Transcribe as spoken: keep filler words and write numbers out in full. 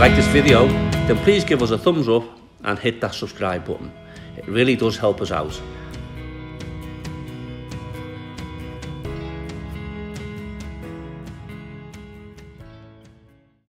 like this video, then please give us a thumbs up and hit that subscribe button. It really does help us out.